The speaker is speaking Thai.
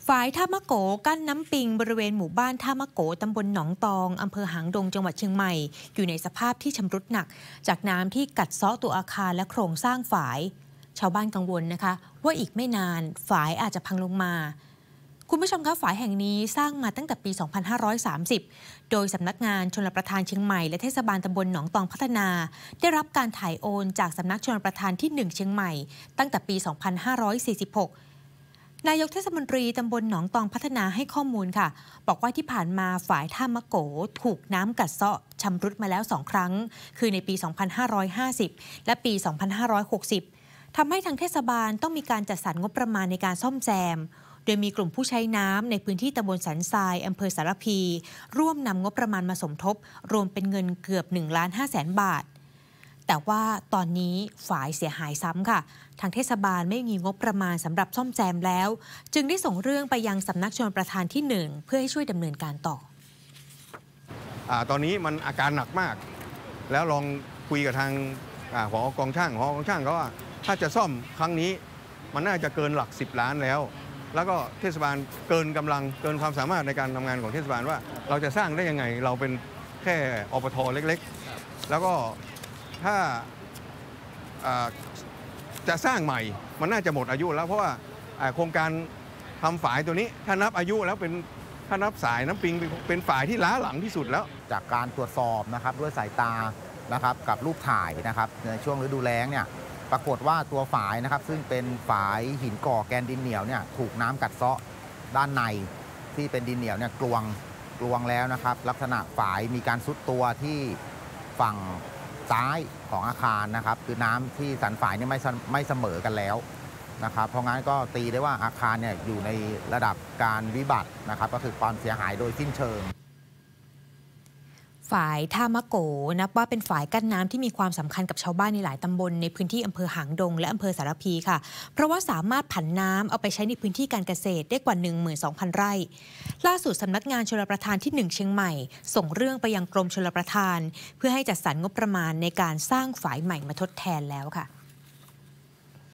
ฝายท่ามะโกกั้นน้ำปิงบริเวณหมู่บ้านท่ามะโกตำบลหนองตองอำเภอหางดงจังหวัดเชียงใหม่อยู่ในสภาพที่ชำรุดหนักจากน้ำที่กัดเซาะตัวอาคารและโครงสร้างฝายชาวบ้านกังวลนะคะว่าอีกไม่นานฝายอาจจะพังลงมาคุณผู้ชมคะฝายแห่งนี้สร้างมาตั้งแต่ปี 2530 โดยสำนักงานชลประทานเชียงใหม่และเทศบาลตำบลหนองตองพัฒนาได้รับการถ่ายโอนจากสำนักชลประทานที่ 1 เชียงใหม่ตั้งแต่ปี 2546 นายกเทศมนตรีตำบลหนองตองพัฒนาให้ข้อมูลค่ะบอกว่าที่ผ่านมาฝายท่ามะโกถูกน้ำกัดเซาะชำรุดมาแล้ว2 ครั้งคือในปี 2550 และปี 2560 ทำให้ทางเทศบาลต้องมีการจัดสรรงบประมาณในการซ่อมแซมโดยมีกลุ่มผู้ใช้น้ำในพื้นที่ตำบลสันทรายอำเภอสารพีร่วมนำงบประมาณมาสมทบรวมเป็นเงินเกือบ 1,500,000 บาทแต่ว่าตอนนี้ฝายเสียหายซ้ำค่ะทางเทศบาลไม่มีงบประมาณสำหรับซ่อมแซมแล้วจึงได้ส่งเรื่องไปยังสำนักชลประทานที่ 1เพื่อให้ช่วยดำเนินการต่อตอนนี้มันอาการหนักมากแล้วลองคุยกับทางหอกองช่างเขาว่าถ้าจะซ่อมครั้งนี้มันน่าจะเกินหลัก10 ล้านแล้วก็เทศบาลเกินกำลังเกินความสามารถในการทำงานของเทศบาลว่าเราจะสร้างได้ยังไงเราเป็นแค่อปท.เล็กๆแล้วก็ถ้าจะสร้างใหม่มันน่าจะหมดอายุแล้วเพราะว่าโครงการทำฝายตัวนี้ถ้านับอายุแล้วถ้านับสายน้ำปิงเป็นฝายที่ล้าหลังที่สุดแล้วจากการตรวจสอบนะครับด้วยสายตานะครับกับรูปถ่ายนะครับในช่วงฤดูแล้งเนี่ยปรากฏว่าตัวฝายนะครับซึ่งเป็นฝายหินก่อแกนดินเหนียวเนี่ยถูกน้ำกัดเซาะด้านในที่เป็นดินเหนียวเนี่ยกลวงแล้วนะครับลักษณะฝายมีการซุดตัวที่ฝั่งซ้ายของอาคารนะครับคือน้ำที่สันฝายเนี่ยไม่เสมอกันแล้วนะครับเพราะงั้นก็ตีได้ว่าอาคารเนี่ยอยู่ในระดับการวิบัตินะครับก็คือความเสียหายโดยสิ้นเชิงฝายท่ามะโกนับว่าเป็นฝายกั้นน้ำที่มีความสำคัญกับชาวบ้านในหลายตำบลในพื้นที่อำเภอหางดงและอำเภอสารพีค่ะเพราะว่าสามารถผันน้ำเอาไปใช้ในพื้นที่การเกษตรได้กว่า 12,000 ไร่ล่าสุดสำนักงานชลประทานที่ 1 เชียงใหม่ส่งเรื่องไปยังกรมชลประทานเพื่อให้จัดสรรงบประมาณในการสร้างฝายใหม่มาทดแทนแล้วค่ะ